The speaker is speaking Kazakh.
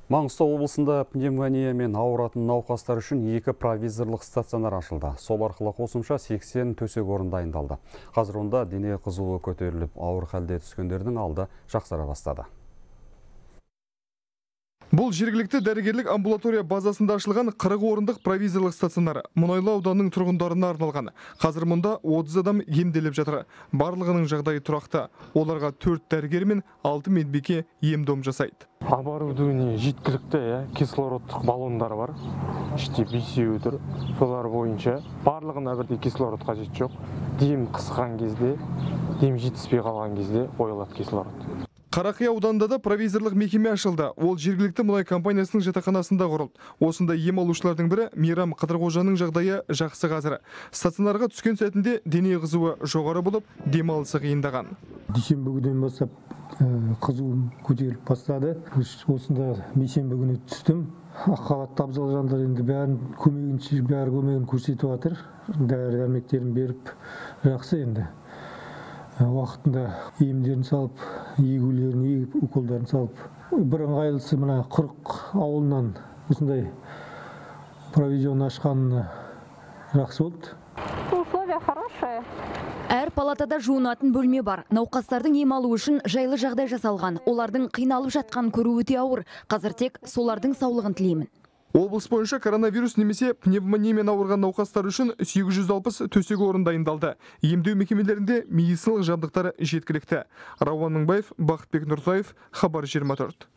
Маңғыстау облысында пневмониямен ауыратын науқастар үшін 2 провизорлық стационар ашылды. Сол арқылы қосымша 80 төсек орын дайындалды. Қазір онда дене қызуы көтеріліп, ауыр халде түскендердің алды жақсара бастады. Бұл жергілікті дәрігерлік амбулатория базасында ашылған 40 орындық провизорлық стационар. Мұнайлы ауданының тұрғындарына арналған. Қазір мұнда 30 адам емделіп жатыр. Барлығының жағдайы тұрақты. Оларға 4 дәрігер мен 6 медбике ем-дом жасайды. Оборудование жеткілікті, кислородтық баллондар бар. Іште 5 тұр. Солар бойынша барлығына бірдей кислород қажет жоқ. Дем қысқан кезде, дем жетіспей қалған кезде қойылады кислород. Қарақия ауданында да провизорлық мекеме ашылды. Ол жергілікті мұнай компаниясының жатақханасында құрылды. Осында ем алушылардың бірі Мейрам Қыдырғожаның жағдайы жақсы қазір. Стационарға түскен сәтінде дене қызуы жоғары болып, демалысы қиындаған. Дүйсенбі күннен бастап қызуым көтеріліп бастады. Осында бейсенбі күні түстім. Ақ халатты абзал жандар енді бәрі көмегін көрсетіп жатыр. Дәрі-дәрмектерін беріп жақсы енді. Уақытында емдерін салып, егулерін егіп, уколдарын салып. Бір ыңғайлысы мына Құрық ауылынан осындай провизион ашқанына жақсы болды. Условия хорошие. Әр палатада жуынатын бөлме бар. Науқастардың ем алу үшін жайлы жағдай жасалған. Олардың қиналып жатқан көру өте ауыр. Қазір тек солардың саулығын тілеймін. Облыс бойынша коронавирус немесе пневмониямен ауырған науқастар үшін 860 төсек орын дайындалды. Емдеу мекемелерінде медициналық жабдықтары жеткілікті. Рауан Мыңбаев, Бақытбек Нұртаев, Хабар 24.